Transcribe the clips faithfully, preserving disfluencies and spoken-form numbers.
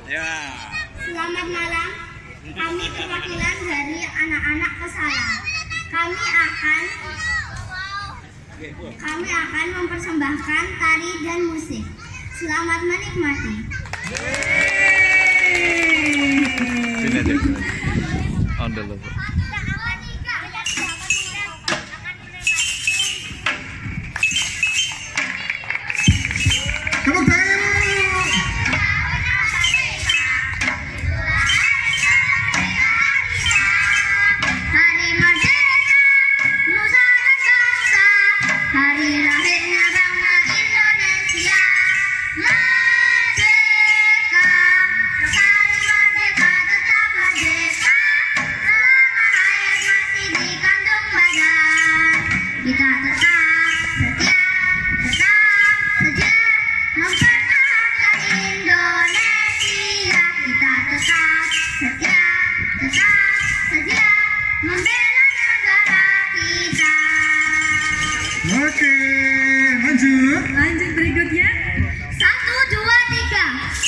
Ya. Selamat malam. Kami perwakilan dari anak-anak Pesala. Kami akan kami akan mempersembahkan tari dan musik. Selamat menikmati. Sini aja. On the level. Kita tetap setia, tetap setia mempertahankan Indonesia. Kita tetap setia, tetap setia membela negara kita. Oke, lanjut. Lanjut berikutnya. Satu, dua, tiga.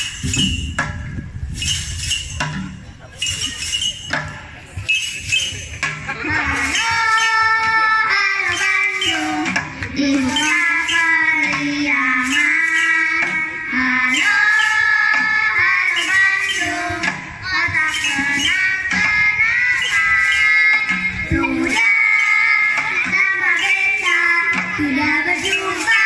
Dibuka periangan. Halo, halo Bandung, kota kenang-kenangan. Sudah tak berbeda, sudah berjumpa.